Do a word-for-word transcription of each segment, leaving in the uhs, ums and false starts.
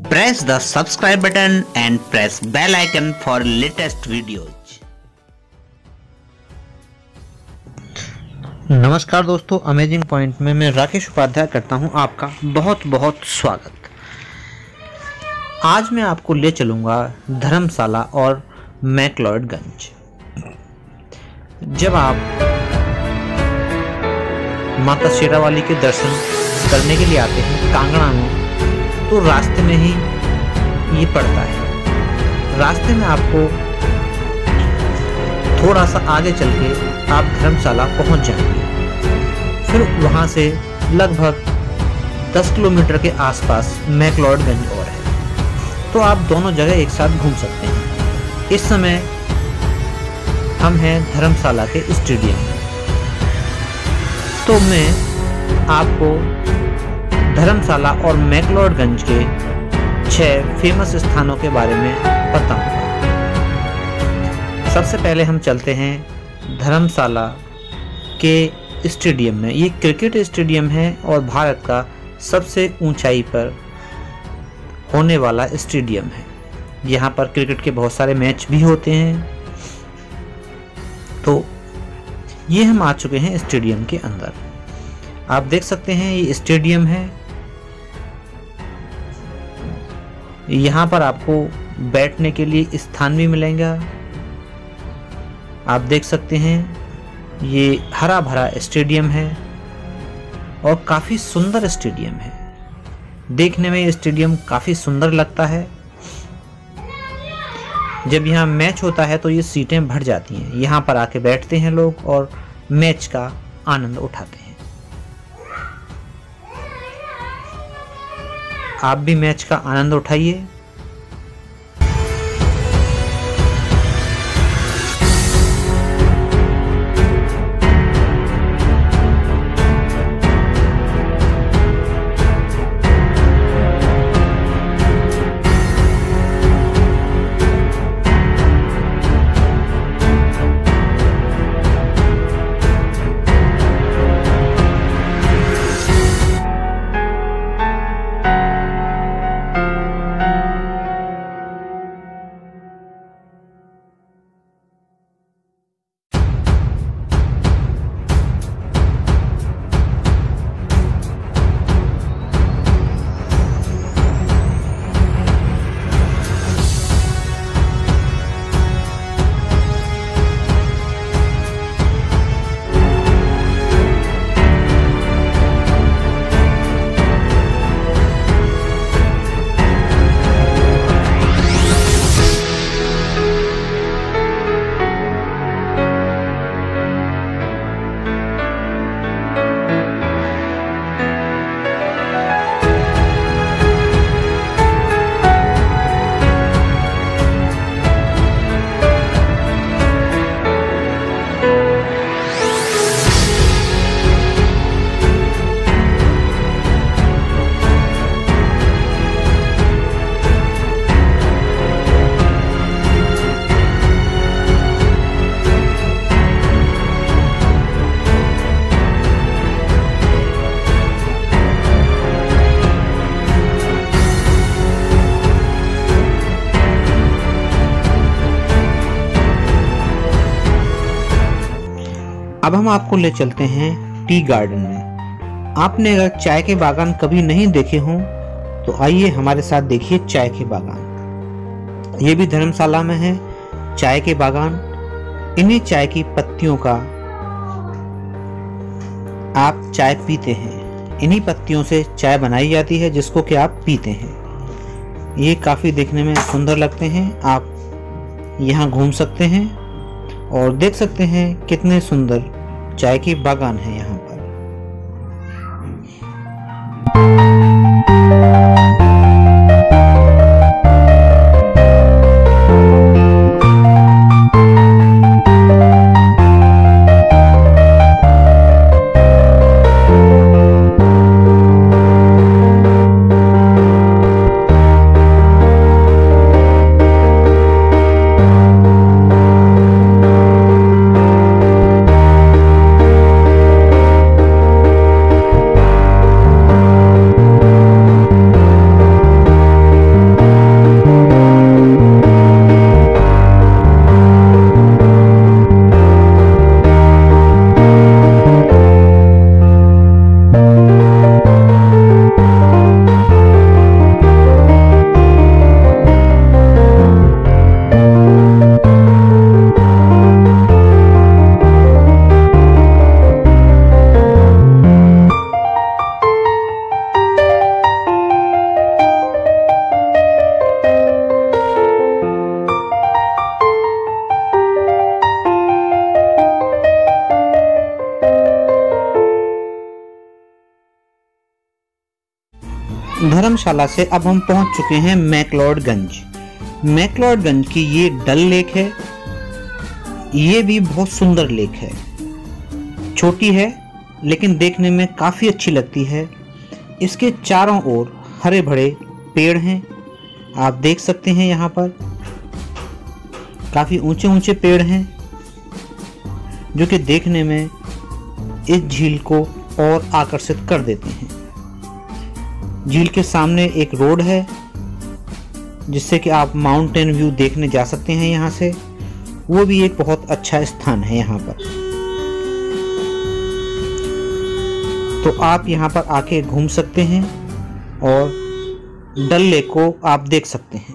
Press the subscribe button and press bell icon for latest videos. नमस्कार दोस्तों, amazing point में मैं राकेश उपाध्याय करता हूं आपका बहुत बहुत स्वागत। आज मैं आपको ले चलूंगा धर्मशाला और मैक्लोडगंज। जब आप माता शेरावाली के दर्शन करने के लिए आते हैं कांगड़ा में, तो रास्ते में ही ये पड़ता है। रास्ते में आपको थोड़ा सा आगे चल के आप धर्मशाला पहुंच जाएंगे। फिर वहां से लगभग दस किलोमीटर के आसपास मैक्लोडगंज और है, तो आप दोनों जगह एक साथ घूम सकते हैं। इस समय हम हैं धर्मशाला के स्टेडियम में, तो मैं आपको धर्मशाला और मैक्लोडगंज के छह फेमस स्थानों के बारे में बताऊंगा। सबसे पहले हम चलते हैं धर्मशाला के स्टेडियम में। ये क्रिकेट स्टेडियम है और भारत का सबसे ऊंचाई पर होने वाला स्टेडियम है। यहाँ पर क्रिकेट के बहुत सारे मैच भी होते हैं। तो ये हम आ चुके हैं स्टेडियम के अंदर। आप देख सकते हैं ये स्टेडियम है। यहाँ पर आपको बैठने के लिए स्थान भी मिलेगा। आप देख सकते हैं ये हरा भरा स्टेडियम है और काफ़ी सुंदर स्टेडियम है। देखने में ये स्टेडियम काफ़ी सुंदर लगता है। जब यहाँ मैच होता है तो ये सीटें भर जाती हैं। यहाँ पर आके बैठते हैं लोग और मैच का आनंद उठाते हैं। आप भी मैच का आनंद उठाइए। अब हम आपको ले चलते हैं टी गार्डन में। आपने अगर चाय के बागान कभी नहीं देखे हों तो आइए हमारे साथ देखिए चाय के बागान। ये भी धर्मशाला में है चाय के बागान। इन्हीं चाय की पत्तियों का आप चाय पीते हैं। इन्हीं पत्तियों से चाय बनाई जाती है जिसको कि आप पीते हैं। ये काफ़ी देखने में सुंदर लगते हैं। आप यहाँ घूम सकते हैं और देख सकते हैं कितने सुंदर चाय के बागान है यहाँ पर। धर्मशाला से अब हम पहुंच चुके हैं मैक्लोडगंज। मैक्लोडगंज की ये डल लेक है। ये भी बहुत सुंदर लेक है। छोटी है लेकिन देखने में काफ़ी अच्छी लगती है। इसके चारों ओर हरे भरे पेड़ हैं, आप देख सकते हैं। यहाँ पर काफ़ी ऊंचे ऊंचे पेड़ हैं जो कि देखने में इस झील को और आकर्षित कर देते हैं। झील के सामने एक रोड है जिससे कि आप माउंटेन व्यू देखने जा सकते हैं यहाँ से। वो भी एक बहुत अच्छा स्थान है यहाँ पर। तो आप यहाँ पर आके घूम सकते हैं और डल लेक को आप देख सकते हैं।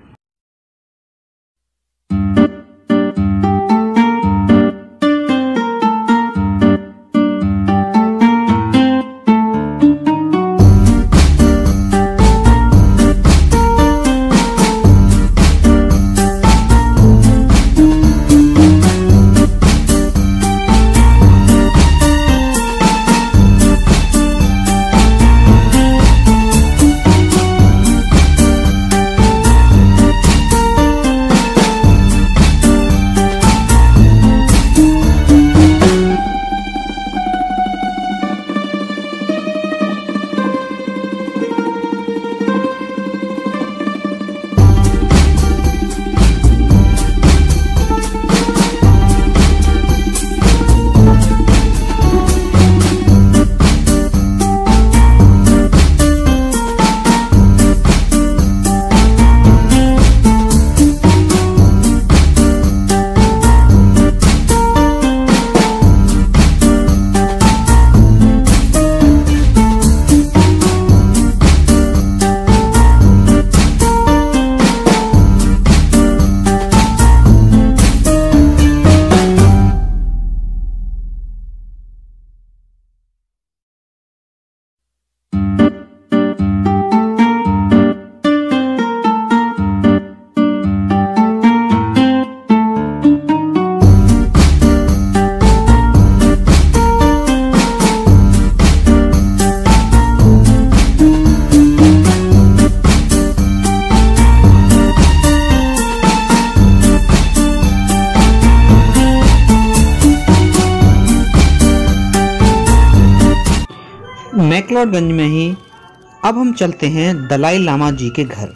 मैक्लोडगंज में ही अब हम चलते हैं दलाई लामा जी के घर।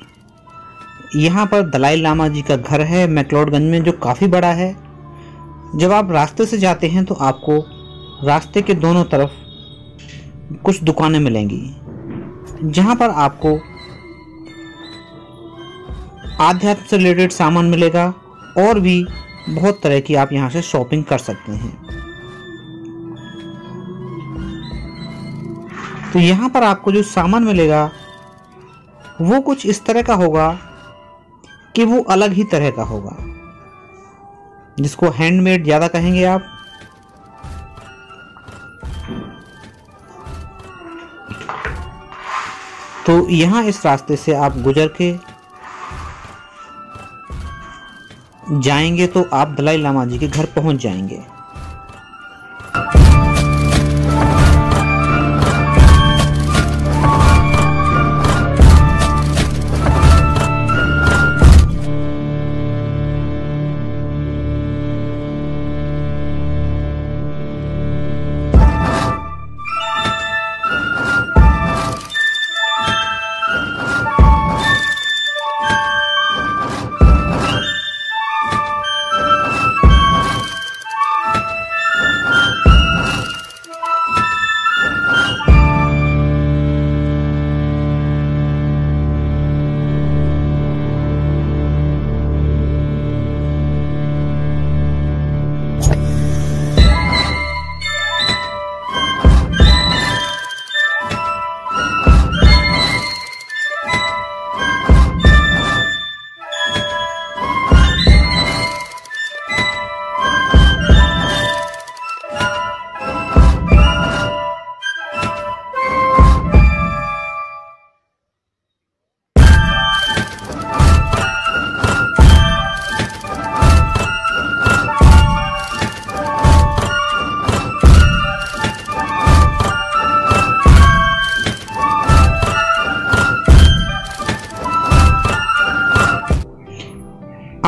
यहाँ पर दलाई लामा जी का घर है मैक्लोडगंज में, जो काफ़ी बड़ा है। जब आप रास्ते से जाते हैं तो आपको रास्ते के दोनों तरफ कुछ दुकानें मिलेंगी जहाँ पर आपको आध्यात्म से रिलेटेड सामान मिलेगा और भी बहुत तरह की आप यहाँ से शॉपिंग कर सकते हैं। तो यहाँ पर आपको जो सामान मिलेगा वो कुछ इस तरह का होगा कि वो अलग ही तरह का होगा, जिसको हैंडमेड ज़्यादा कहेंगे आप। तो यहाँ इस रास्ते से आप गुजर के जाएंगे तो आप दलाई लामा जी के घर पहुँच जाएंगे।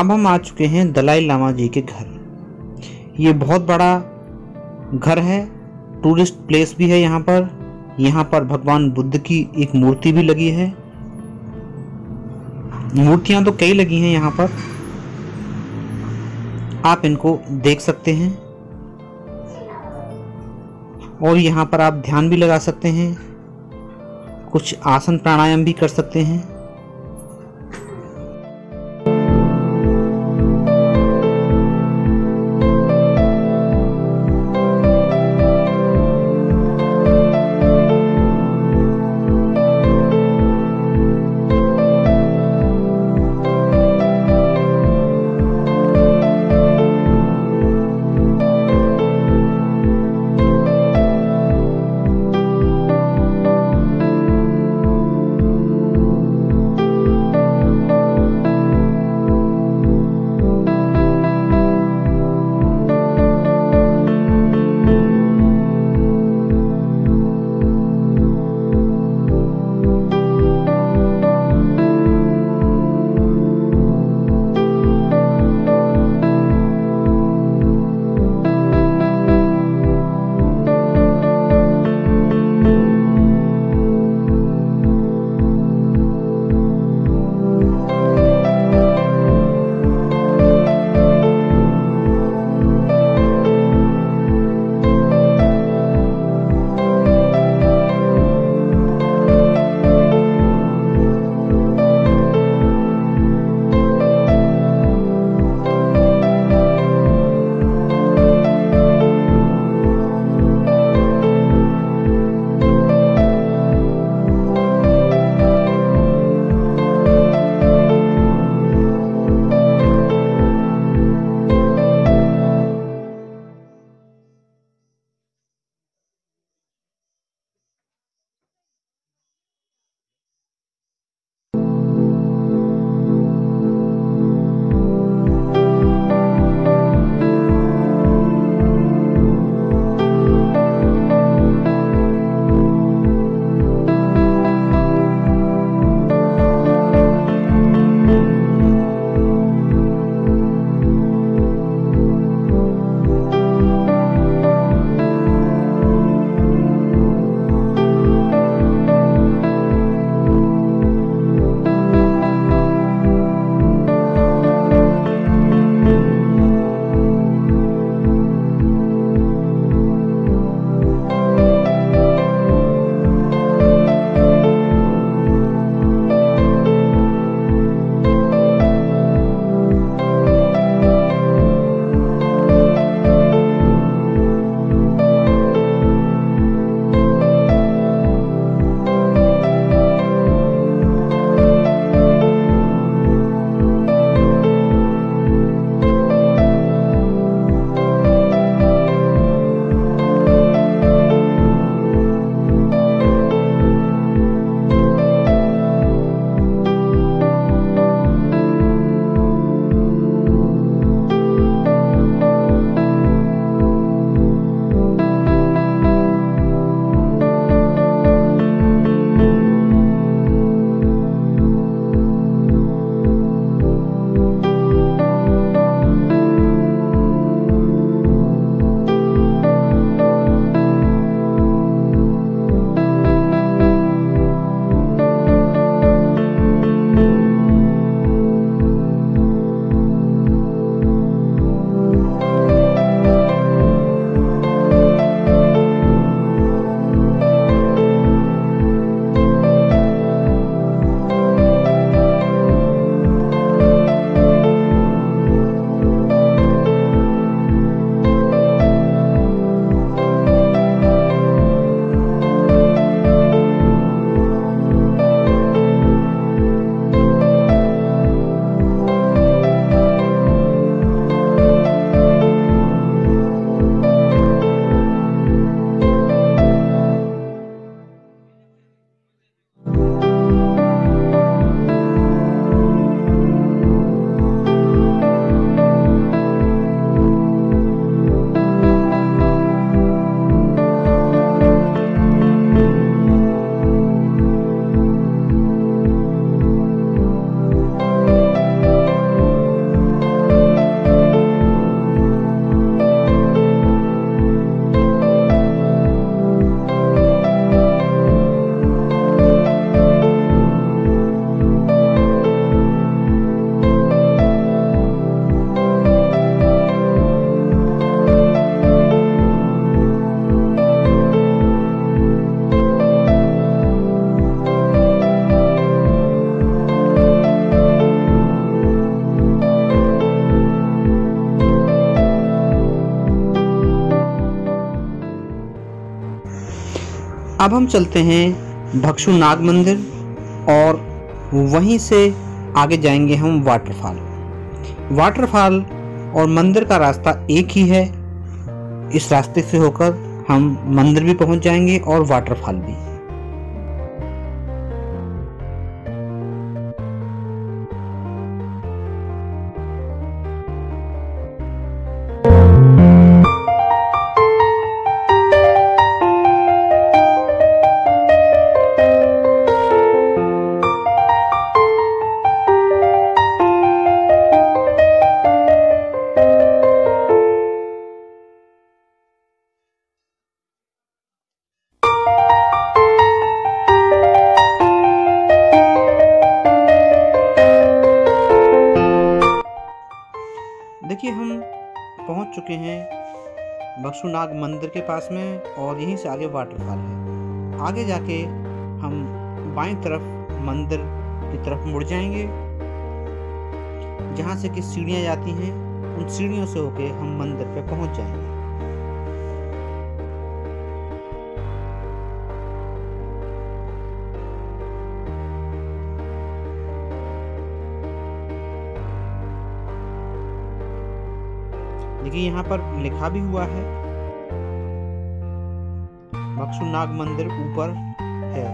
अब हम आ चुके हैं दलाई लामा जी के घर। ये बहुत बड़ा घर है, टूरिस्ट प्लेस भी है यहाँ पर। यहाँ पर भगवान बुद्ध की एक मूर्ति भी लगी है। मूर्तियां तो कई लगी हैं यहाँ पर, आप इनको देख सकते हैं। और यहाँ पर आप ध्यान भी लगा सकते हैं, कुछ आसन प्राणायाम भी कर सकते हैं। अब हम चलते हैं भक्षुनाग मंदिर और वहीं से आगे जाएंगे हम वाटरफॉल। वाटरफॉल और मंदिर का रास्ता एक ही है। इस रास्ते से होकर हम मंदिर भी पहुंच जाएंगे और वाटरफॉल भी। देखिए हम पहुंच चुके हैं भक्षुनाग मंदिर के पास में और यहीं से आगे वाटरफॉल है। आगे जाके हम बाईं तरफ मंदिर की तरफ मुड़ जाएंगे, जहां से कि सीढ़ियां जाती हैं। उन सीढ़ियों से होके हम मंदिर पे पहुंच जाएंगे। देखिए यहाँ पर लिखा भी हुआ है भक्षुनाग मंदिर ऊपर है।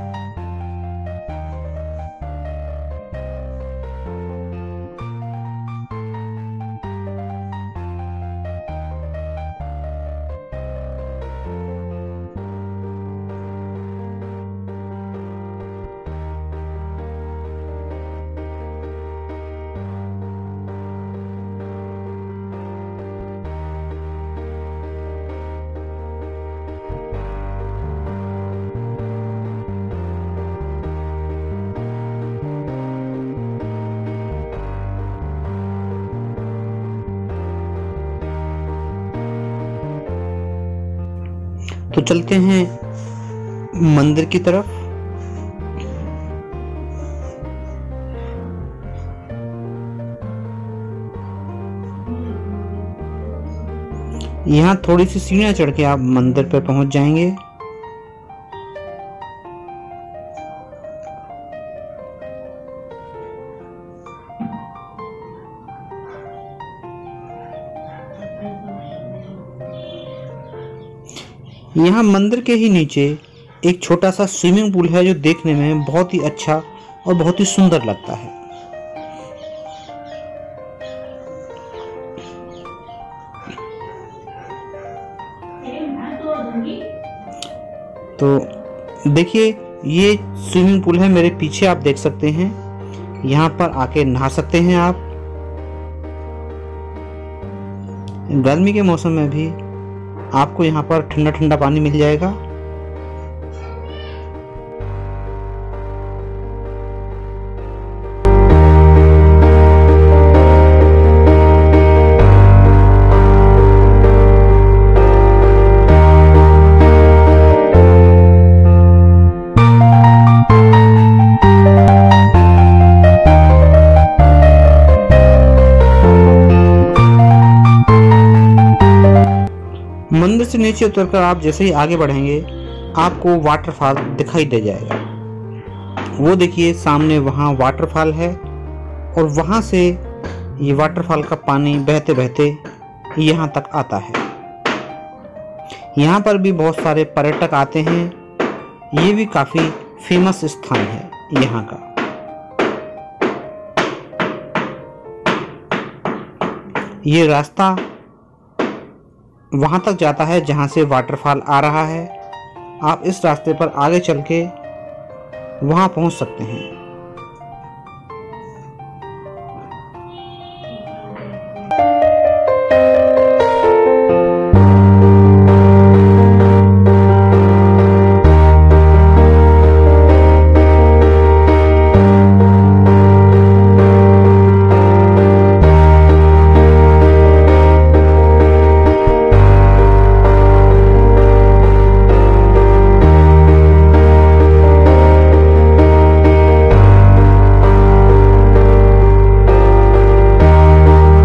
तो चलते हैं मंदिर की तरफ। यहाँ थोड़ी सी सीढ़ियां चढ़ के आप मंदिर पे पहुंच जाएंगे। यहाँ मंदिर के ही नीचे एक छोटा सा स्विमिंग पूल है, जो देखने में बहुत ही अच्छा और बहुत ही सुंदर लगता है। तो देखिए ये स्विमिंग पूल है, मेरे पीछे आप देख सकते हैं। यहाँ पर आके नहा सकते हैं आप। गर्मी के मौसम में भी आपको यहाँ पर ठंडा ठंडा पानी मिल जाएगा। मंदिर से नीचे उतरकर आप जैसे ही आगे बढ़ेंगे आपको वाटरफॉल दिखाई दे जाएगा। वो देखिए सामने वहाँ वाटरफॉल है और वहाँ से ये वाटरफॉल का पानी बहते बहते यहाँ तक आता है। यहाँ पर भी बहुत सारे पर्यटक आते हैं। ये भी काफ़ी फेमस स्थान है यहाँ का। ये रास्ता वहाँ तक जाता है जहाँ से वाटरफॉल आ रहा है। आप इस रास्ते पर आगे चल के वहाँ पहुँच सकते हैं।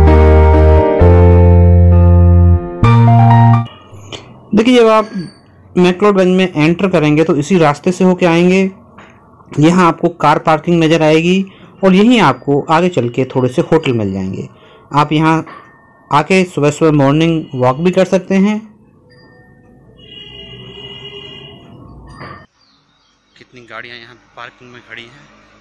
देखिए जब आप मैक्लोडगंज में एंटर करेंगे तो इसी रास्ते से होके आएंगे। यहाँ आपको कार पार्किंग नज़र आएगी और यहीं आपको आगे चल के थोड़े से होटल मिल जाएंगे। आप यहाँ आके सुबह सुबह मॉर्निंग वॉक भी कर सकते हैं। कितनी गाड़ियाँ यहाँ पार्किंग में खड़ी हैं।